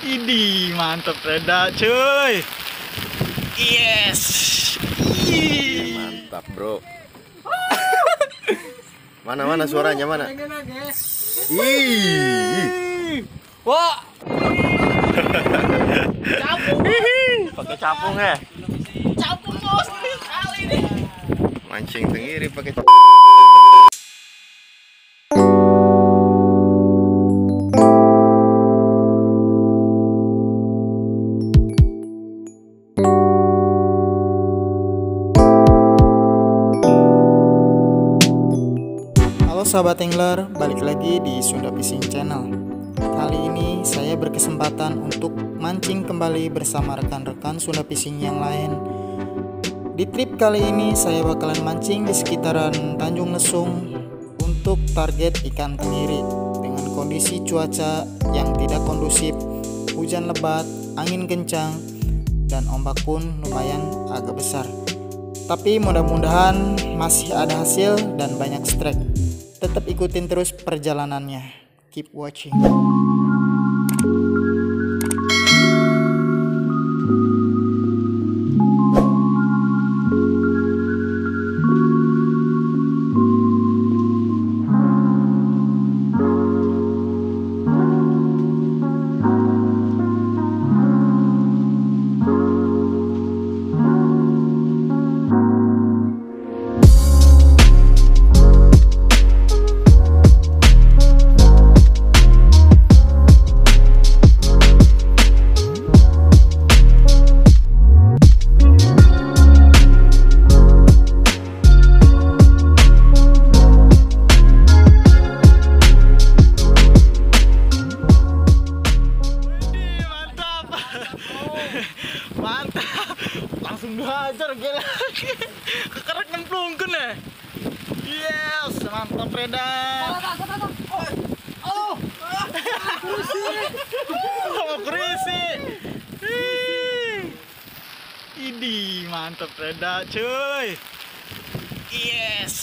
Idih, mantap Reda cuy. Yes. Mantap bro. Mana suaranya mana? Ih. Wah. Capung. Pakai capung ya? Capung bos kali ini. Mancing sendiri pakai. Halo sahabat angler, balik lagi di Sunda Fishing Channel. Kali ini saya berkesempatan untuk mancing kembali bersama rekan-rekan Sunda Fishing yang lain. Di trip kali ini saya bakalan mancing di sekitaran Tanjung Lesung untuk target ikan tenggiri dengan kondisi cuaca yang tidak kondusif, hujan lebat, angin kencang, dan ombak pun lumayan agak besar. Tapi mudah-mudahan masih ada hasil dan banyak strike. Tetap ikutin terus perjalanannya. Keep watching. Mantap, langsung dihajar gila. Kekerek nyemplungkan ya. Yes, mantap Reda. Oh, kurisi. Idih, mantap Reda cuy. Yes.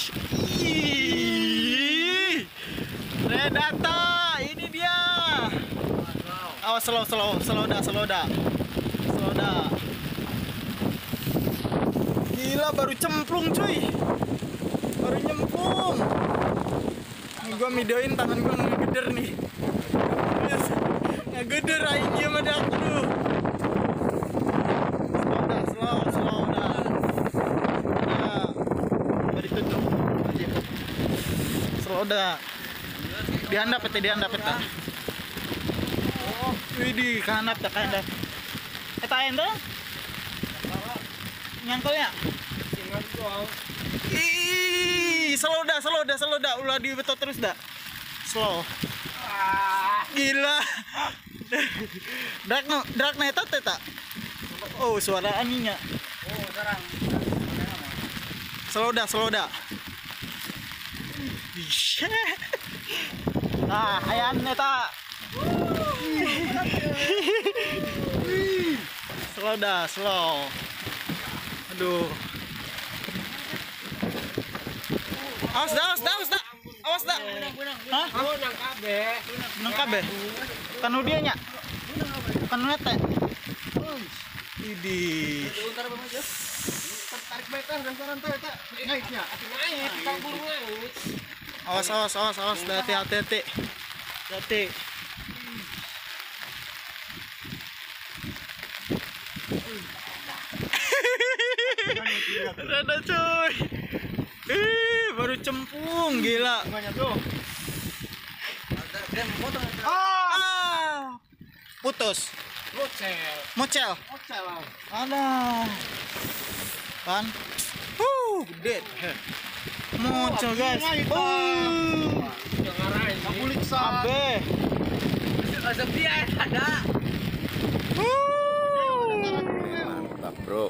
Ih. Reda ta, ini dia. Awas slow dah. Gila baru cemplung cuy. Baru nyemplung. Nih gua videoin tangan gua ngegeder nih. Yes. Ngegeder aingnya sama dak tuh. Slow dah. Nah. Bari tutup. Slow dah. Dihandap eta. Oh, widih, kahandap. Eta ente? Nyangkelnya? Ih, slow dah. Ulah dibetot terus dah. Slow. Gila. Drak na eta teta. Oh, suara aninya. Oh, sekarang. Slow dah. Nah, ayan eta. Slow. Aduh. Awas dah. Hah? Nang kabe. Kanu dia nya. Kanu nete. Idih. Tarik meter dan saran teh eta. Naiknya. Naik, kabur naik. Awas, hati-hati. Reda cuy. Baru cemplung gila. Putus. Mocel. Alah. Kan. Gede. Mocel guys. Abe. Ada. Mantap bro.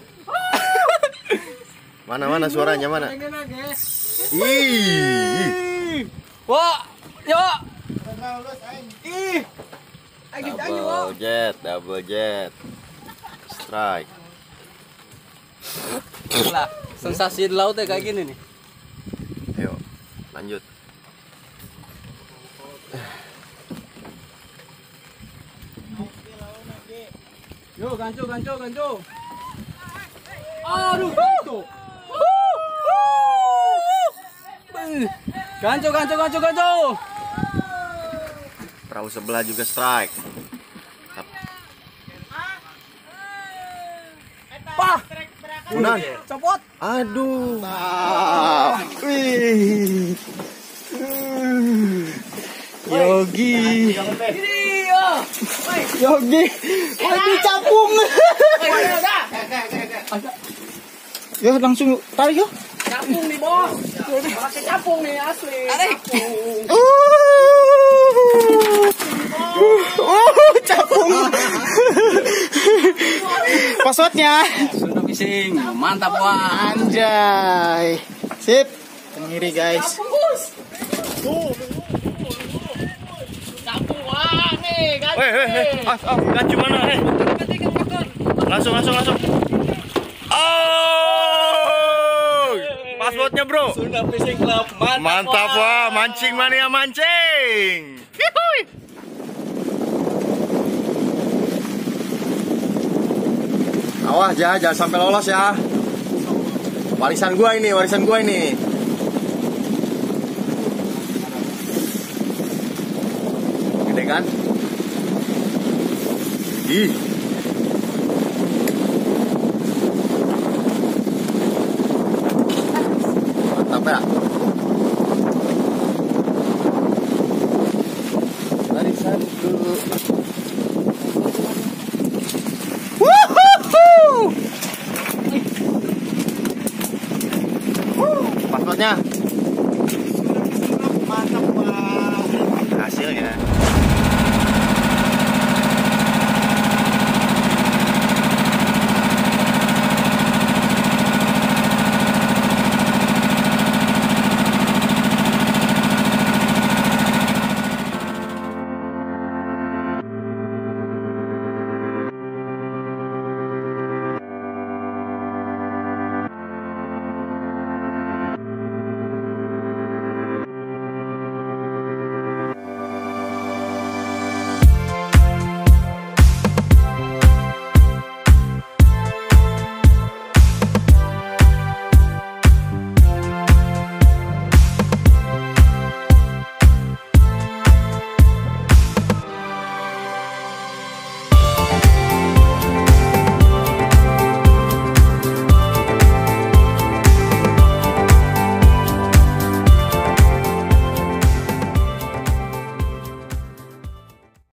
Mana suaranya mana? Ih. Wah, yo. Ih. Double jet. Strike. Lah, sensasi di laut ya kayak gini nih. Ayo, lanjut. Yo, gancu. Aduh, gancu. Gancu. Perahu sebelah juga strike. Pah. Unan. Copot. Aduh. Wih. Yogi. Yogi. Aduh capung. Ya langsung tarik yuk. Capung nih, Bos. Pakai capung nih asli. Capung. Passwordnya. Sunda Fishing. Mantap, Wah. Anjay. Sip. Tenggiri guys. Capung, Wah. Nih, Gancu mana? Langsung. Oh, passwordnya bro. Sunda Fishing Club. Mantap wah, mancing mania mancing. Hihuy. Awas ya, jangan sampai lolos ya. Warisan gua ini. Gede kan? Ih. Mantap ya. Warisan dulu.